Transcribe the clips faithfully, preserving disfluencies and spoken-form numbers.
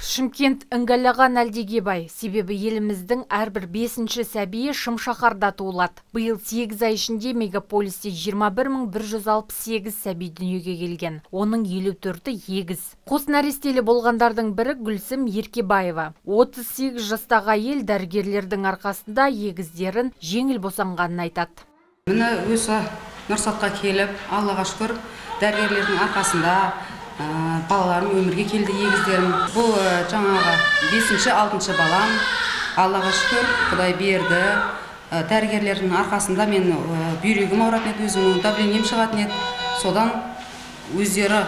Шымкент ыңғайлаған әлдеге бай, себебі еліміздің әрбір бесінші сәбиі Шымшаһарда туылады. Биыл сегіз ай ішінде мегаполисте жиырма бір мың бір жүз алпыс сегіз сәби дүниеге келген. Оның елу төрті егіз. Қос нәрестелі болғандардың бірі Гүлсім Еркебаева. отыз сегіз жастағы әйел дәрігерлердің арқасында егіздерін жеңіл босанғанын айтады. Мені өзі Нұрсатқа келіп, Аллаға шүкір, дәрігерлердің арқасында балаларым өмірге келді, егіздерім. Бұл жаңағы бесінші, алтыншы балам. Аллаға шүкір, Құдай берді. Дәрігерлердің арқасында мен бүйрегім ауыратын еді, өзімнің давлением шығатын еді. Содан өздері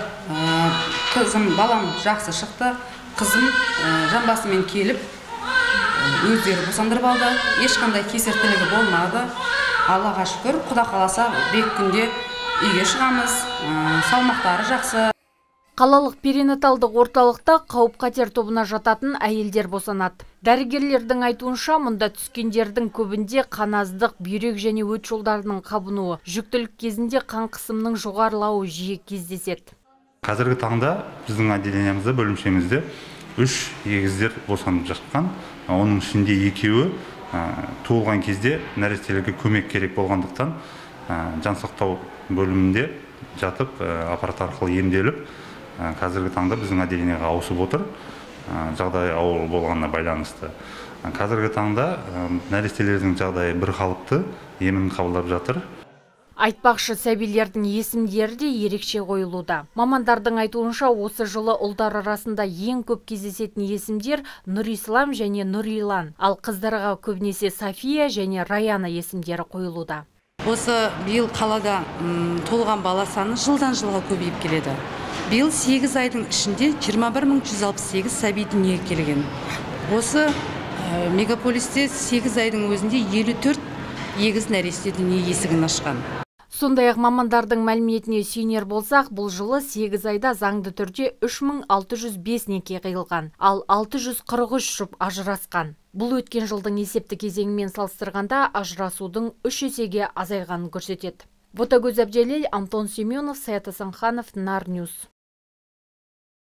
қызым, балам жақсы шықты. Қызым жамбасымен келіп, өздері босандырып алды. Ешқандай кесертілігі болмады. Аллаға шүкір, Құда қаласа бек күнде үйге шығамыз. Салмақтары жақсы. Қалалық перинаталдық орталықта қауіп-қатер тобына жататын әйелдер босанады. Дәрігерлердің айтуынша, мұнда түскендердің көбінде қаназдық, бүйрек және өт жолдарының қабынуы, жүктілік кезінде қан қысымының жоғарылауы жиі кездеседі. Қазіргі таңда біздің отделениемізде, бөлімшемізде үш егіздер босанып жатқан. Оның ішінде екеуі туылған кезде нәрестелерге көмек керек болғандықтан жансақтау бөлімінде жатып, аппарат арқылы емделіп, қазіргі таңда біздің отделениеге ауысып отыр, жағдай ауыр болғанына байланысты. Қазіргі таңда нәрестелердің жағдайы бір қалыпты, емін қабылдап жатыр. Айтпақшы, сәбилердің есімдері де ерекше қойылуда. Мамандардың айтуынша, осы жылы ұлдар арасында ең көп кездесетін есімдер Нұрислам және Нұрилан, ал қыздарға көбінесе София және Раяна есімдері қойылуда. Осы биыл қалада толған бала саны жылдан жылға көбейіп келеді. Биыл сегіз айдың ішінде жиырма бір мың жүз алпыс сегіз сәби дүниеге келген. Осы мегаполисте сегіз айдың өзінде елу төрт егіз нәресте дүние есігін ашқан. Сондай-ақ мамандардың мәліметіне сүйенер болсақ, бұл жылы сегіз айда заңды түрде үш мың алты жүз бес неке қиылған, ал алты жүз қырық үш жұп ажырасқан. Бұл өткен жылдың есепті кезеңімен салыстырғанда ажырасудың үш есеге азайғанын көрсетеді. Ботагөз Әбдиәлел, Антон Семенов, Саят Асанханов, Нар Ньюс.